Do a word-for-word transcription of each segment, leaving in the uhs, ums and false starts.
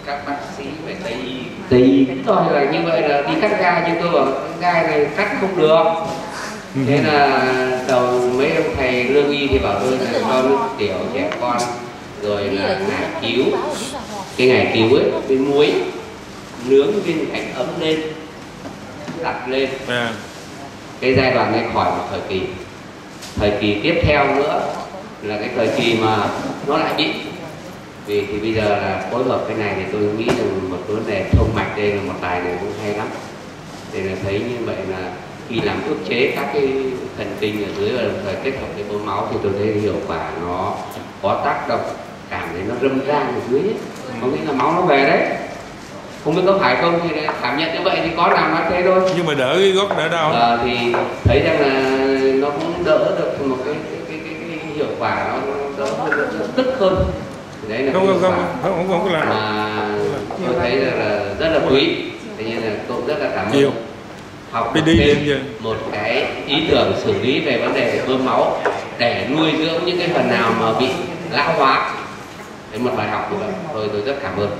các bác sĩ về tây y tây y rồi là như vậy là đi cắt gai, nhưng tôi bảo gai này cắt không được. Thế là đầu mấy ông thầy lương y thì bảo tôi là cho nước tiểu trẻ con, rồi là ngải cứu, cái ngải cứu ấy với muối nướng viên gạch ấm lên, đặt lên. À. Cái giai đoạn này khỏi một thời kỳ. Thời kỳ tiếp theo nữa là cái thời kỳ mà nó lại bị, vì thì bây giờ là phối hợp cái này thì tôi nghĩ rằng một vấn đề thông mạch đây là một tài này cũng hay lắm. Để là thấy như vậy là khi làm ức chế các cái thần kinh ở dưới và đồng thời kết hợp với bơm máu thì tôi thấy hiệu quả nó có tác động, cảm thấy nó râm ran ở dưới ấy. Có nghĩa là máu nó về đấy. Không biết có phải không thì cảm nhận như vậy thì có làm nó thế thôi. Nhưng mà đỡ cái gốc đỡ đau. À, thì thấy rằng là nó cũng đỡ được một cái cái cái, cái, cái hiệu quả nó đỡ hơn, nó tức hơn. Đấy là không, không, không, không, không có làm. Mà tôi thấy là, là rất là quý. Thế nên là tôi rất là cảm ơn học đi đi thêm một cái ý tưởng xử lý về vấn đề bơm máu để nuôi dưỡng những cái phần nào mà bị lão hóa. Đấy, một bài học như vậy. Tôi tôi rất cảm ơn.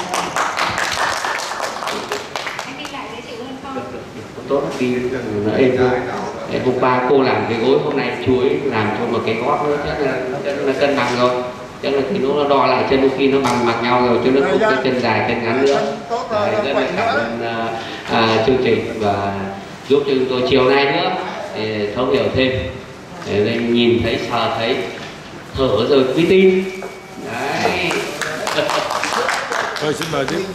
Tốt đi nó êm thôi. Hôm qua cô làm cái gối, hôm nay chú ấy làm cho một cái gót nữa, chắc là, chắc là cân bằng rồi. Chắc là thì nó đo lại chân, khi nó bằng bằng nhau rồi chứ nó không có chân dài chân ngắn nữa. Đấy, rất là cảm ơn uh, uh, chương trình và giúp cho chúng tôi chiều nay nữa để thấu hiểu thêm, để nhìn thấy, sờ thấy, thở rồi mới tin. Đấy. Thôi xin mời tiếp.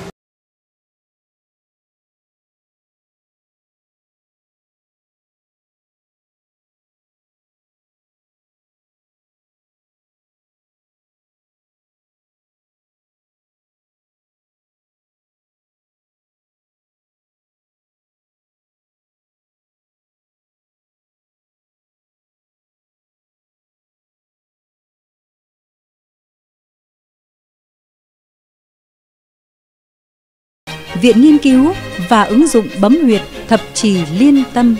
Viện Nghiên cứu và ứng dụng bấm huyệt thập trì liên tâm.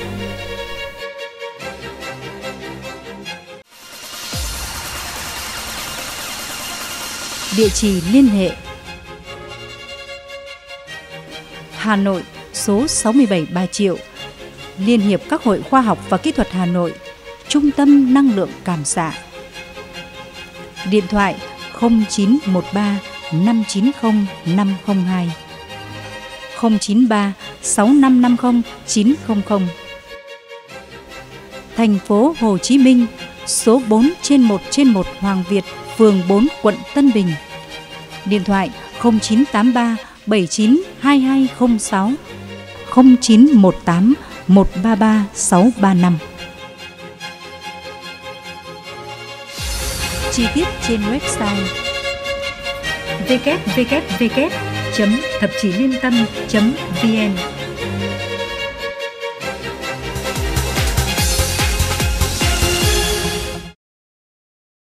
Địa chỉ liên hệ: Hà Nội, số sáu mươi bảy Bà Triệu, Liên hiệp các hội khoa học và kỹ thuật Hà Nội, Trung tâm năng lượng cảm xạ. Điện thoại không chín một ba năm chín không năm không hai, không chín ba sáu năm năm không chín không không. Thành phố Hồ Chí Minh, số bốn trên một trên một Hoàng Việt, phường bốn, quận Tân Bình. Điện thoại không chín tám ba bảy chín hai hai không sáu, không chín một tám một ba ba sáu ba năm. Chi tiết trên website w w w chấm thập chí liên tâm chấm vn.